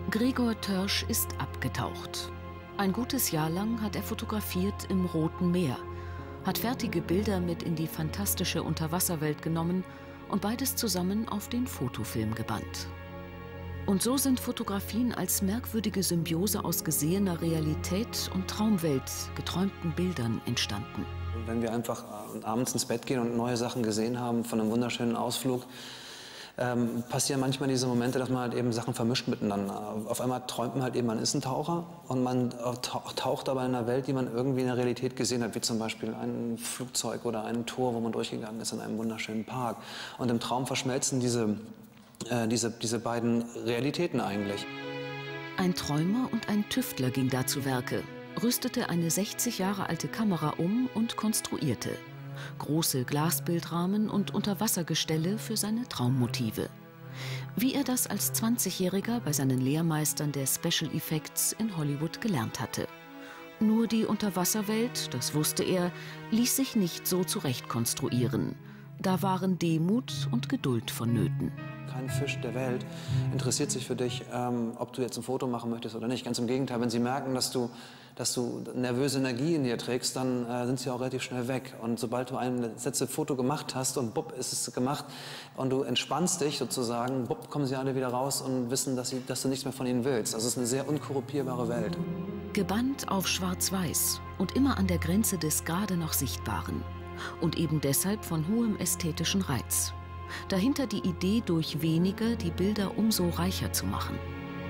Gregor Törsch ist abgetaucht. Ein gutes Jahr lang hat er fotografiert im Roten Meer, hat fertige Bilder mit in die fantastische Unterwasserwelt genommen und beides zusammen auf den Fotofilm gebannt. Und so sind Fotografien als merkwürdige Symbiose aus gesehener Realität und Traumwelt, geträumten Bildern entstanden. Wenn wir einfach abends ins Bett gehen und neue Sachen gesehen haben von einem wunderschönen Ausflug, passieren manchmal diese Momente, dass man halt eben Sachen vermischt miteinander. Auf einmal träumt man halt eben, man ist ein Taucher und man taucht aber in einer Welt, die man irgendwie in der Realität gesehen hat, wie zum Beispiel ein Flugzeug oder ein Tor, wo man durchgegangen ist in einem wunderschönen Park. Und im Traum verschmelzen diese beiden Realitäten eigentlich. Ein Träumer und ein Tüftler ging da zu Werke, rüstete eine 60 Jahre alte Kamera um und konstruierte große Glasbildrahmen und Unterwassergestelle für seine Traummotive. Wie er das als 20-Jähriger bei seinen Lehrmeistern der Special Effects in Hollywood gelernt hatte. Nur die Unterwasserwelt, das wusste er, ließ sich nicht so zurechtkonstruieren. Da waren Demut und Geduld vonnöten. Kein Fisch der Welt interessiert sich für dich, ob du jetzt ein Foto machen möchtest oder nicht. Ganz im Gegenteil, wenn sie merken, dass du nervöse Energie in dir trägst, dann sind sie auch relativ schnell weg. Und sobald du ein letztes Foto gemacht hast und bupp, ist es gemacht und du entspannst dich sozusagen, bupp, kommen sie alle wieder raus und wissen, dass du nichts mehr von ihnen willst. Also es ist eine sehr unkorruptierbare Welt. Gebannt auf Schwarz-Weiß und immer an der Grenze des gerade noch Sichtbaren. Und eben deshalb von hohem ästhetischen Reiz. Dahinter die Idee, durch wenige die Bilder umso reicher zu machen.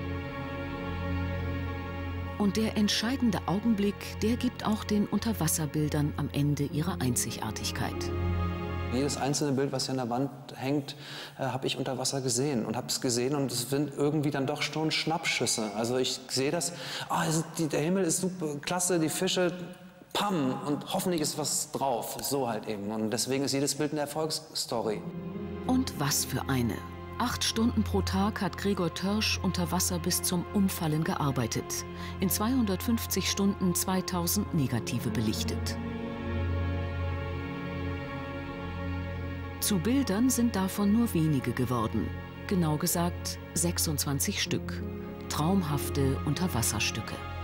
Und der entscheidende Augenblick, der gibt auch den Unterwasserbildern am Ende ihre Einzigartigkeit. Jedes einzelne Bild, was hier an der Wand hängt, habe ich unter Wasser gesehen und habe es gesehen und es sind irgendwie dann doch schon Schnappschüsse. Also ich sehe das, der Himmel ist super klasse, die Fische, pam, und hoffentlich ist was drauf, so halt eben. Und deswegen ist jedes Bild eine Erfolgsstory. Und was für eine. 8 Stunden pro Tag hat Gregor Törsch unter Wasser bis zum Umfallen gearbeitet. In 250 Stunden 2000 Negative belichtet. Zu Bildern sind davon nur wenige geworden. Genau gesagt 26 Stück. Traumhafte Unterwasserstücke.